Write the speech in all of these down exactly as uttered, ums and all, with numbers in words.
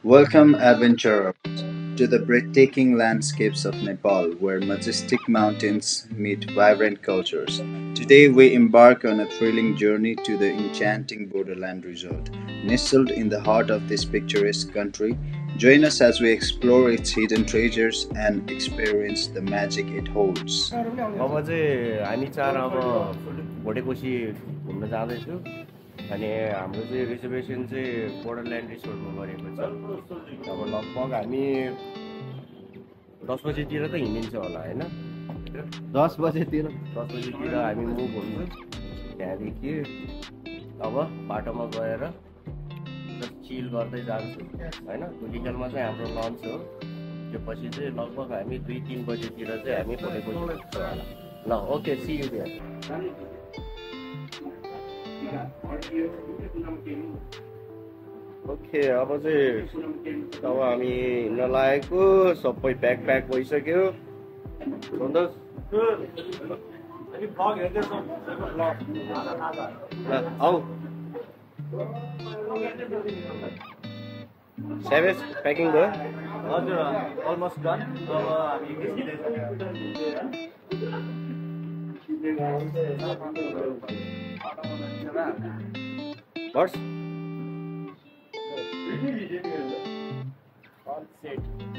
Welcome, adventurers, to the breathtaking landscapes of Nepal, where majestic mountains meet vibrant cultures. Today, we embark on a thrilling journey to the enchanting Borderland Resort. Nestled in the heart of this picturesque country, join us as we explore its hidden treasures and experience the magic it holds. अब चाहिँ हामी चार अब भोटेकोसी घुम्न जाँदैछु अनि हाम्रो चाहिँ रिजर्भेसन चाहिँ बोर्डरल्यान्ड रिसोर्टमा गरेको छ। अब लगभग हामी दस बजेतिर त हिँडिन्छ होला हैन? दस बजेतिर दस बजेतिर हामी मुभ हुन्छौँ त्यहाँदेखि अब बाटोमा गएर चिल गर्दै जान्छौँ हैन? भोलिखेलमा चाहिँ हाम्रो लन्च हो। त्यसपछि चाहिँ लगभग हामी दुई तिन बजेतिर चाहिँ हामी भोटेकोसी पुग्छौँ होला। ल okay, see you there. Okay, अब चाहिँ अब हामी हिँड्न लागेको सबै प्याक प्याक भइसक्यो। सन्तोष आऊ सेभेज प्याकिङ भयो? हजुर अलमोस्ट डन। अब हामी Horse? All set.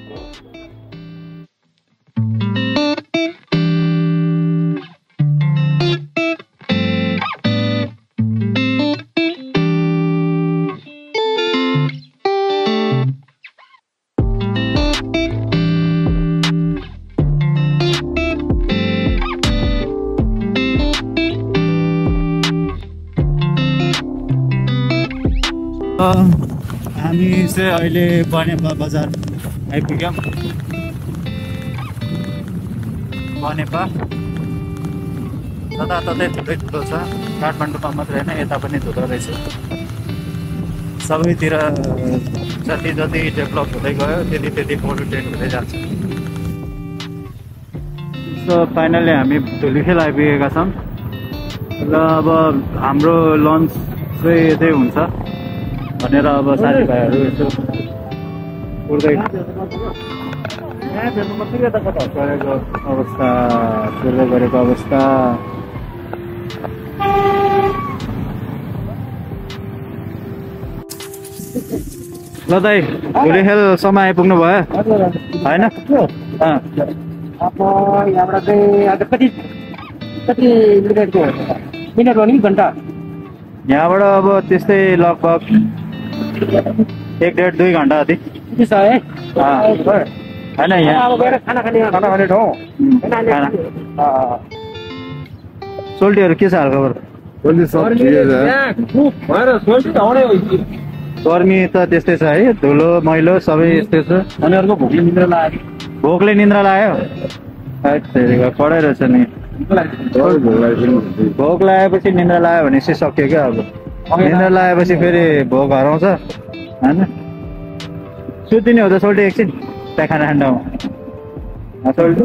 हामी चाहिँ अहिले बनेपा बजार आइपुग्यौँ। बनेपा जताततै थुप्रै ठुलो छ, काठमाडौँमा मात्रै होइन यता पनि ठुलो रहेछ। सबैतिर जति जति डेभलप हुँदै गयो त्यति त्यति पोल्युटेड हुँदै जान्छ। सो फाइनली हामी धुलीखेल आइपुगेका छौँ र अब हाम्रो लन्च चाहिँ यतै हुन्छ भनेर अब साथीभाइहरू यसो उड्दै गरेको अवस्था कुर्दै गरेको अवस्था। ल दाइ, धुलीखेलसम्म आइपुग्नु भयो होइन? अब यहाँबाट चाहिँ आज कति कति मिनटको मिनट हो नि घन्टा? यहाँबाट अब त्यस्तै लगभग एक डेढ दुई घन्टा जति छ है होइन? यहाँ अब गएर खाना खाने खाना खाने ठाउँ सोल्टीहरू के छ हाल खबर? गर्मी त त्यस्तै छ है, धुलो मैलो सबै यस्तै छ। उनीहरूको भोकले निन्द्रा लाग्यो। भोकले निन्द्रा लाग्यो? पढाइ रहेछ नि। भोक लागेपछि निन्द्रा लाग्यो भनेपछि सक्यो क्या। अब निन्द्रा लागेपछि फेरि भोक हराउँछ होइन? सुतिने हो त सोल्टी एकछिन त्यहाँ खाना खान्डामा सोल्टी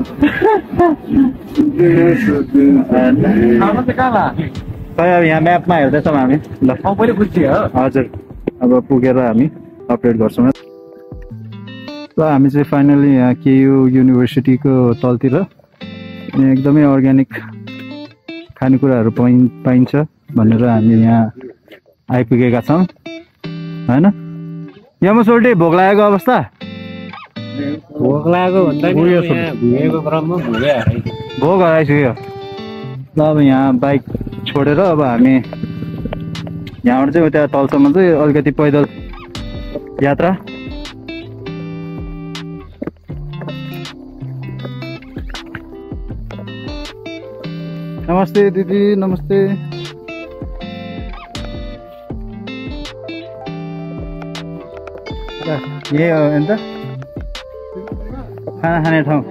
खै। अब यहाँ म्यापमा हेर्दैछौँ हामी। ल पहिले बुझ्थ्यो हजुर, अब पुगेर हामी अपडेट गर्छौँ। र हामी चाहिँ फाइनली यहाँ केयु युनिभर्सिटीको तलतिर एकदमै अर्ग्यानिक खानेकुराहरू पाइ पाइन्छ भनेर हामी यहाँ आइपुगेका छौँ होइन? यहाँमा सोल्टी भोक लागेको अवस्था? भोक लागेको भन्दा घुमेको क्रममा भोक हराइसक्यो। ल अब यहाँ बाइक छोडेर अब हामी यहाँबाट चाहिँ उता तलसम्म चाहिँ अलिकति पैदल यात्रा। नमस्ते दिदी, नमस्ते। यही हो नि त खाना खाने ठाउँ।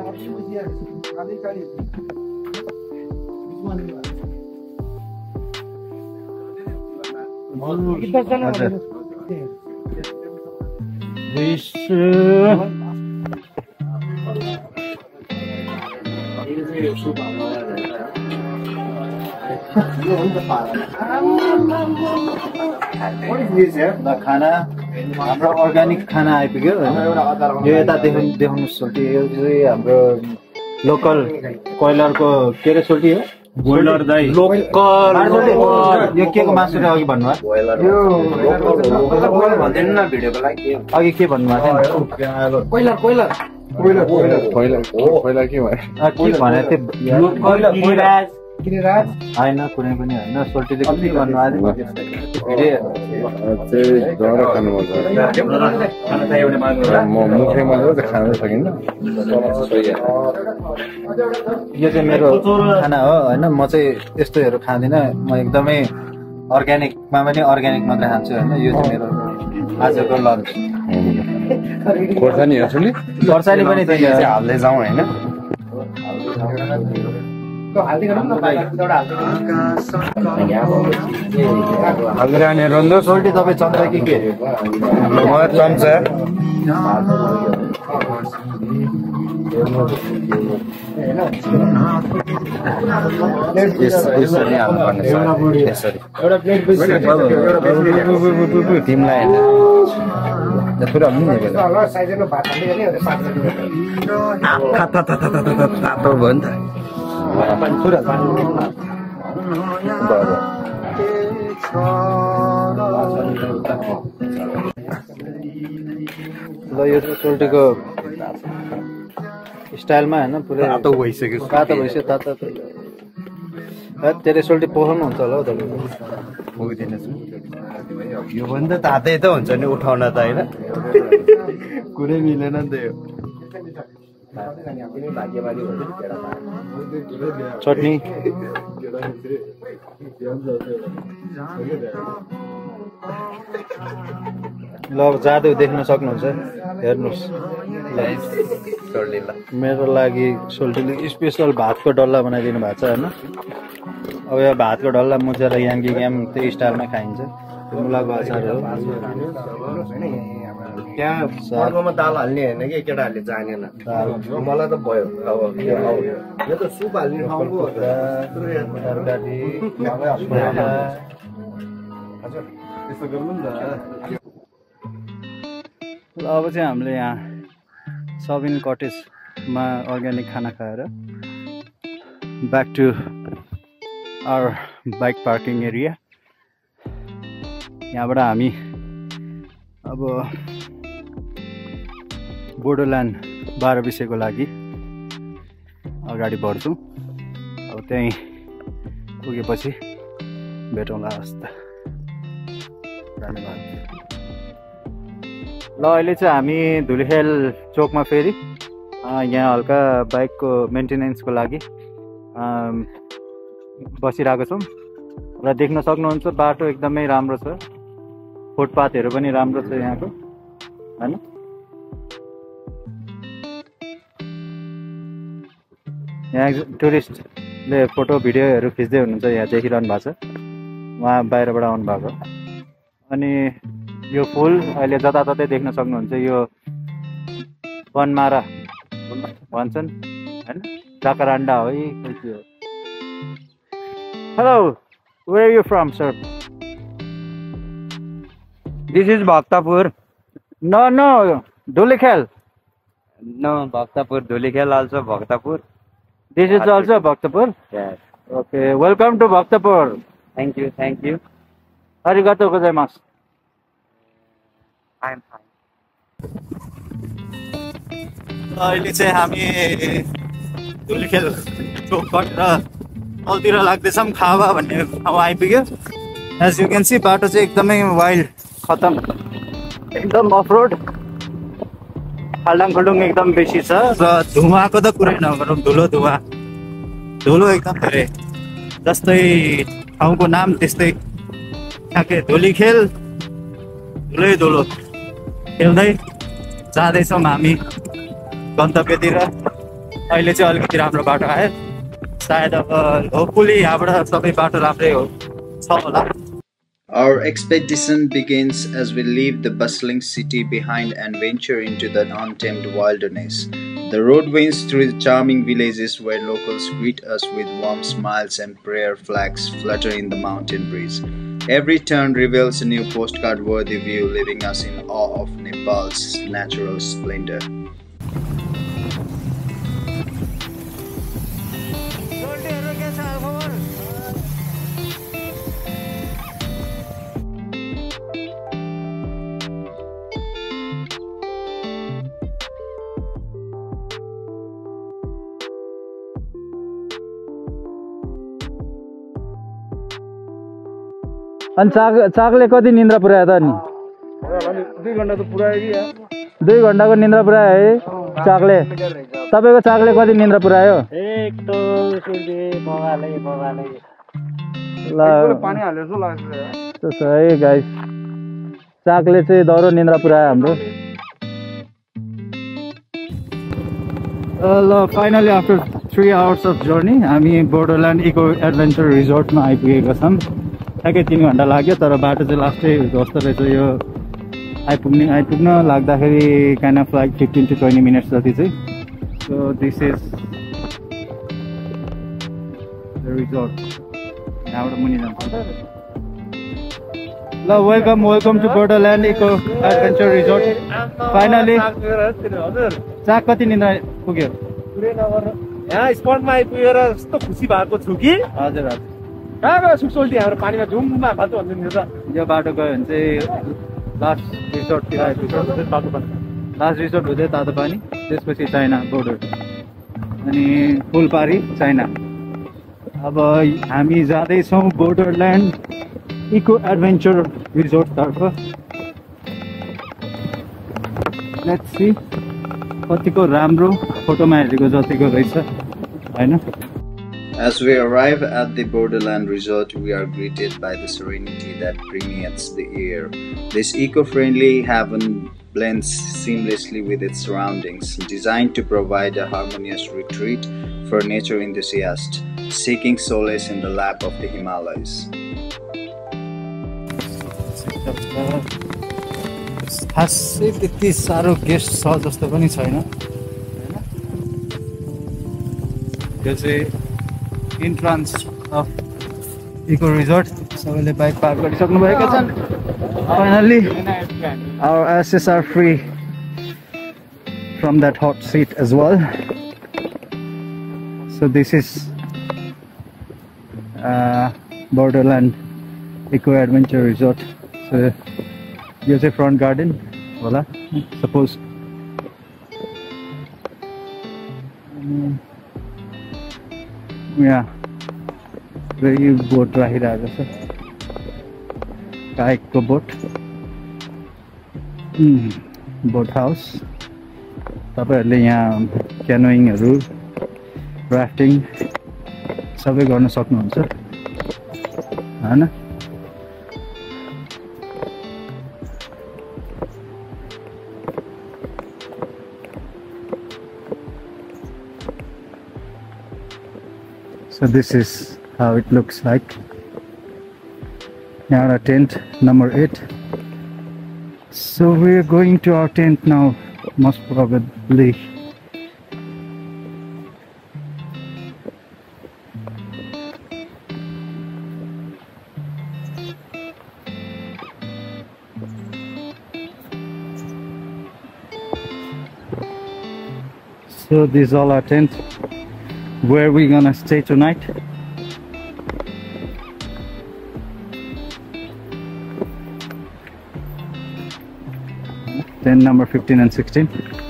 What is this here? The khana हाम्रो अर्ग्यानिक खाना आइपुग्यो होइन यो यता देखाउनु देखाउनु सोल्टी यो चाहिँ हाम्रो लोकल कोइलरको के अरे सोल्टी हो बोइलर दाइ लोकल यो के को मासु अघि भन्नुभयो अघि के भन्नुभएको थियो कोइलर कोइलर पहिला पहिला पहिला पहिला के भयो के भने त्यो होइन कुनै पनि होइन सोल्टीले के गर्नु आयो म मुखैमा त खान सकिन्न यो चाहिँ मेरो खाना हो होइन म चाहिँ यस्तोहरू खाँदिनँ म एकदमै अर्ग्यानिकमा पनि अर्ग्यानिक मात्रै खान्छु होइन यो चाहिँ मेरो आजको लन्च खोर्सानी हेर्छु खोर्सानी पनि हाल्दै जाउँ होइन सोल्टी तपाईँ चम्चा कि के म चम्चा यसरी हाल्नुपर्ने यसरी तिमीलाई तातो भयो नि ल यो चाहिँ सोल्टीको स्टाइलमा होइन पुरै तातो भइसक्यो तातो भइसक्यो तातो त्यसले सोल्टी पोखाउनु हुन्छ होला हौ तपाईँको पुगिदिनेछु यो पनि त तातै त हुन्छ नि उठाउन त होइन कुरै मिलेन नि त यो चटनी ल अब जादु देख्न सक्नुहुन्छ हेर्नुहोस् मेरो लागि सोल्टीले स्पेसल भातको डल्ला बनाइदिनु भएको छ होइन अब यो भातको डल्ला मुछेर याङ्गी याम त्यही स्टाइलमा खाइन्छ त्यो मुलाको अचार हो त्यहाँ अर्कोमा दाल हाल्ने होइन कि केटाहरूले जानेन मलाई त भयो अब यो त सुप हाल्ने ठाउँको हो त यसो गर्नु नि त ल अब चाहिँ हामीले यहाँ सबिन कटेजमा अर्ग्यानिक खाना खाएर back to our bike parking area यहाँबाट हामी अब बोर्डरल्यान्ड बाह्र विषयको लागि अगाडि बढ्छौँ अब त्यहीँ पुगेपछि भेटौँला हवस् धन्यवाद ल अहिले चाहिँ हामी धुलिखेल चोकमा फेरि यहाँ हल्का बाइकको मेन्टेनेन्सको लागि बसिरहेको छौँ र देख्न सक्नुहुन्छ बाटो एकदमै राम्रो छ फुटपाथहरू पनि राम्रो छ यहाँको होइन यहाँ टुरिस्टले फोटो भिडियोहरू खिच्दै हुनुहुन्छ यहाँ देखिरहनु भएको छ उहाँ बाहिरबाट आउनुभएको अनि यो फुल अहिले जताततै देख्न सक्नुहुन्छ यो बनमारा भन्छन् होइन जाकरान्डा हो कि के हो hello where are you from sir This is Bhaktapur. No no Dhulikhel No, Bhaktapur, Dhulikhel also Bhaktapur. This is also Bhaktapur Yes. Okay welcome to Bhaktapur Thank you, thank you. arigatou gozaimasu I am fine. अहिले चाहिँ हामी धुलिखेल चोक कटेर तलतिर लाग्दैछौँ खावा भन्ने ठाउँ आइपुग्यो as you can C बाटो चाहिँ एकदमै वाइल्ड खतम एकदम अफ रोड खाल्डाङ खुल्डुङ एकदम बेसी छ र धुवाको त कुरै नगरौँ धुलो धुवा धुलो एकदम धेरै जस्तै ठाउँको नाम त्यस्तै ठ्याक्कै धुलिखेल धुलै धुलो खेल्दै जाँदैछौँ हामी गन्तव्यतिर अहिले चाहिँ अलिकति राम्रो बाटो आयो सायद अब होपफुली यहाँबाट सबै बाटो राम्रै हो छ होला Our expedition begins as we leave the bustling city behind and venture into the untamed wilderness. The road winds through the charming villages where locals greet us with warm smiles and prayer flags flutter in the mountain breeze. Every turn reveals a new postcard-worthy view, leaving us in awe of Nepal's natural splendor. अनि चाक चाकले कति निन्द्रा पुऱ्यायो त अनि दुई घन्टा त पुऱ्यायो कि यार। दुई घन्टाको निन्द्रा पुऱ्यायो है चाकले। तपाईँको चाकले कति निन्द्रा पुऱ्यायो? ल पानी हाले जस्तो लाग्छ यार। त्यो छ है गाइस, चाकले चाहिँ दह्रो निन्द्रा पुऱ्यायो हाम्रो। ल finally after three hours of journey हामी बोर्डरल्यान्ड इको एडभेन्चर रिजोर्टमा आइपुगेका छौँ। ठ्याक्कै तिन घन्टा लाग्यो, तर बाटो चाहिँ लास्टै जस्तो रहेछ यो आइपुग्ने आइपुग्न लाग्दाखेरि kind of like fifteen to twenty minutes जति चाहिँ। So this is the resort. यहाँबाट मुनि जान्छ। ल welcome welcome to Borderland Eco Adventure resort. Finally चाक कति निन्द्रा पुग्यो? यहाँ स्पटमा आइपुगेर यस्तो खुसी भएको छु कि हजुर हजुर। कहाँ गयो सुक्सोल्टी हाम्रो पानीमा झुममा फाल्टो भन्नु त। यो बाटो गयो भने चाहिँ लास्ट रिसोर्टतिर आइपुग्छ। लास्ट रिसोर्ट हुँदै तातो पानी, त्यसपछि चाइना बोर्डर अनि फुलपारी चाइना। अब हामी जाँदैछौँ बोर्डरल्यान्ड इको एडभेन्चर रिजोर्टतर्फ। लेट्स सी कतिको राम्रो फोटोमा हेरेको जतिको रहेछ हैन। As we arrive at the Borderland Resort, we are greeted by the serenity that permeates the air. This eco-friendly haven blends seamlessly with its surroundings, designed to provide a harmonious retreat for nature enthusiasts seeking solace in the lap of the Himalayas. खासै त्यति साह्रो guest छ जस्तो पनि छैन हैन। यो चाहिँ इन्ट्रान्स अफ इको रिजोर्ट। सबैले बाइक पार्क गरिसक्नु भएका छन्। Finally our asses are free from that hot seat as well. So this is Borderland Eco Adventure resort. So यो चाहिँ फ्रन्ट गार्डन होला सपोज। यहाँ यो बोट राखिरहेको छ, काइकको बोट बोट हाउस। तपाईँहरूले यहाँ क्यानोइङहरू राफ्टिङ सबै गर्न सक्नुहुन्छ हैन। So this is how it looks like. Now our tent number eight. So we're going to our tent now, most probably. So this is all our tent. Where we gonna stay tonight? Tent number fifteen and sixteen.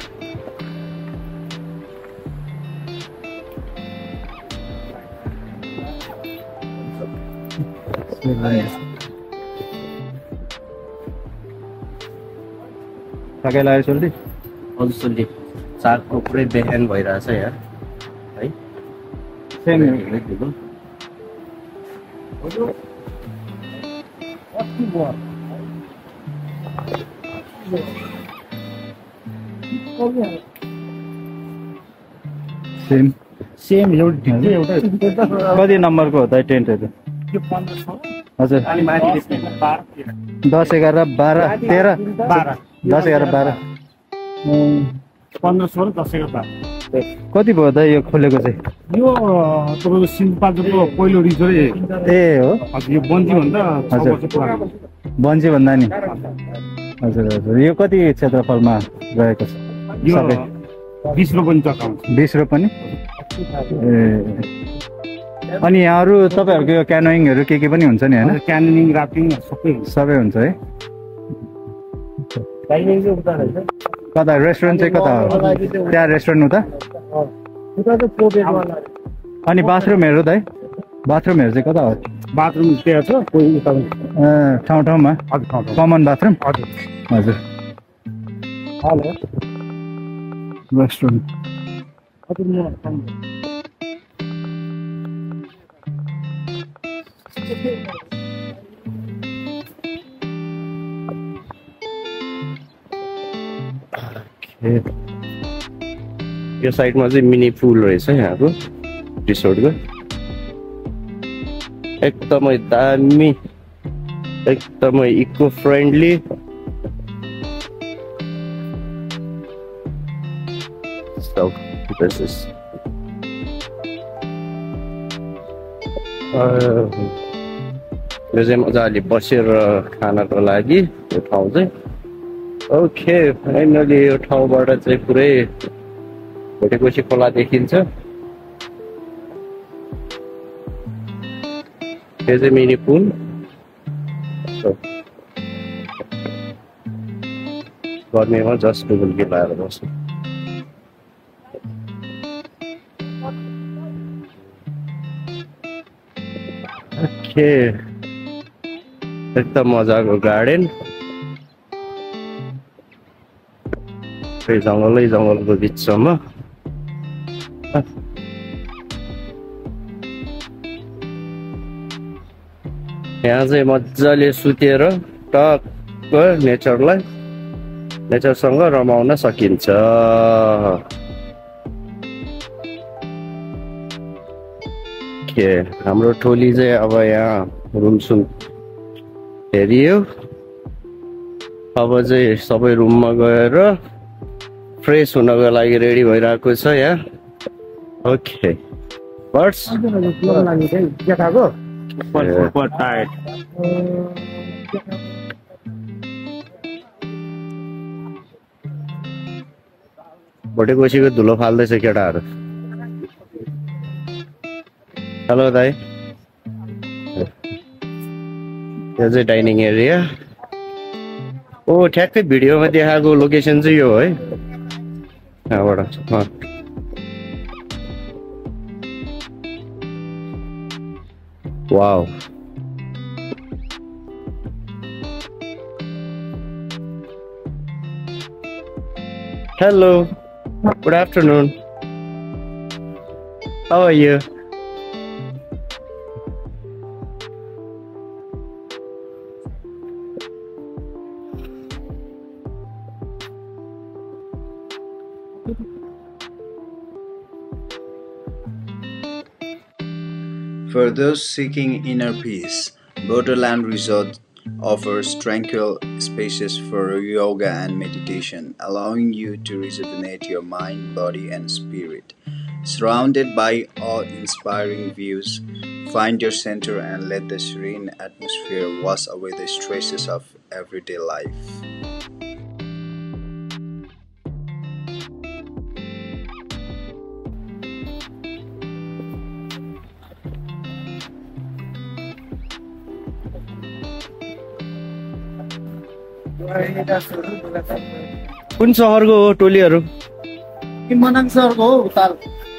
Pakai lagi soldi? हजुर सोल्टी चाकको पुरै बेहान भइरहेछ यार है। Same here. Same. Same एउटा एउटा कति नम्बरको हो त टेन्टहरू? यो पन्ध्र सौ हजुर अनि माथि बाह्र दस एघार बाह्र तेह्र बाह्र दस एघार बाह्र पन्ध्र सौ र दस एघार बाह्र कति भयो त यो खोलेको चाहिँ? यो तपाईँको सिन्धुपाल्चोकको पहिलो रिजोर्ट ए हो हजुर। यो बन्जी भन्दा छ हजुर। वर्ष पुरानो। बन्जी भन्दा नि हजुर हजुर। यो कति क्षेत्रफलमा रहेको छ? यो सबै बिस रोपनी जग्गा हुन्छ। बिस रोपनी ए। अनि यहाँहरू तपाईँहरूको यो क्यानोइङहरू के के पनि हुन्छ नि होइन? क्यानिङ राफ्टिङ सबै हुन्छ। सबै हुन्छ है। कता रेस्टुरेन्ट चाहिँ कता हो? त्यहाँ रेस्टुरेन्ट उता? अनि बाथरुमहरू त है? बाथरुमहरू चाहिँ कता हो? बाथरुम त्यहाँ छ कोही उता ए ठाउँ ठाउँमा हजुर ठाउँ ठाउँ। Common bathroom? हजुर हजुर। हेलो रेस्टुरेन्ट हजुर म यो साइडमा चाहिँ मिनी पुल रहेछ यहाँको रिसोर्टको। एकदमै दामी, एकदमै eco friendly. So this is यो चाहिँ मजाले बसेर खानको लागि यो ठाउँ चाहिँ। ओके फाइनली यो ठाउँबाट चाहिँ पुरै भोटेकोसी खोला देखिन्छ। यो चाहिँ मिनी पुल। गर्मीमा जस्ट डुबुल्की लगाएर बस्नु। ओके एकदम मजाको गार्डन। जङ्गलै जङ्गलको बिचसम्म। यहाँ चाहिँ मजाले सुतेर टक्क नेचरलाई नेचरसँग रमाउन सकिन्छ। के हाम्रो टोली चाहिँ अब यहाँ रुमसुम हेरियो। अब चाहिँ सबै रुममा गएर फ्रेस हुनको लागि रेडी भइरहेको छ यहाँ। ओके बर्ड्स भोटेकोसीको धुलो फाल्दैछ केटाहरू। हेलो दाइ। यो चाहिँ डाइनिङ एरिया। ओ ठ्याक्कै भिडियोमा देखाएको लोकेसन चाहिँ यो है। यहाँबाट wow. Hello good afternoon. How are you? For those seeking inner peace, Borderland Resort offers tranquil spaces for yoga and meditation, allowing you to rejuvenate your mind, body, and spirit. Surrounded by awe-inspiring views, find your center and let the serene atmosphere wash away the stresses of everyday life. कुन सहरको हो टोलीहरू? मनाङ सहरको हो उताल।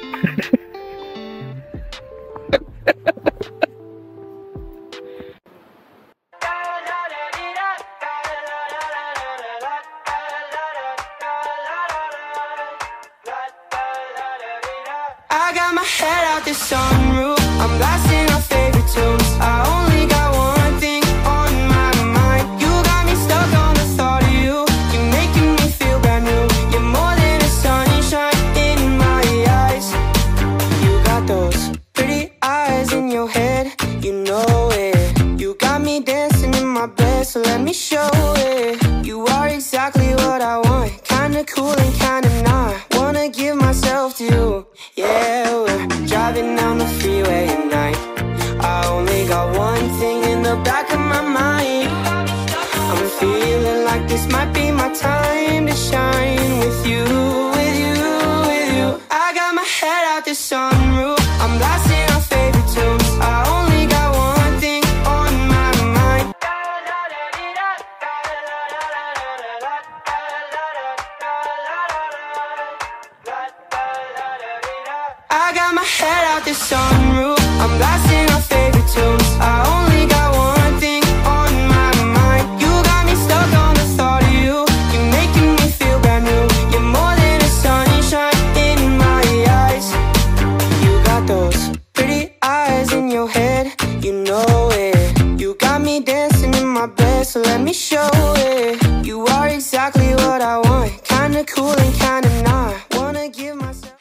I got my head out the sunroof. I'm blasting our favorite tunes. I only got one thing on my mind. You got me stuck on the thought of you. You're making me feel brand new. You're more than a sunshine in my eyes. You got those pretty eyes in your head. You know it. You got me dancing in my bed, so let me show it. You are exactly what I want. Kinda cool and kinda not. Wanna give myself to got my head out the sunroof, I'm blasting our favorite tunes. I only got one thing on my mind. You got me stuck on the thought of you. You're making me feel brand new. You're more than a sunshine in my eyes. You got those pretty eyes in your head, you know it. You got me dancing in my bed, so let me show it. You are exactly what I want, kinda cool and kinda not. Wanna give myself.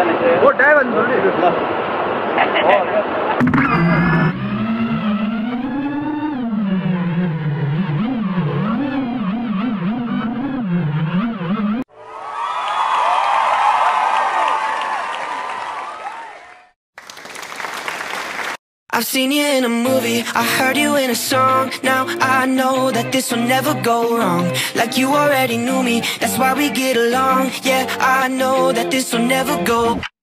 I've seen you in a movie, I heard you in a song. Now I know that this will never go wrong. Like you already knew me, that's why we get along. Yeah, I know that this will never go.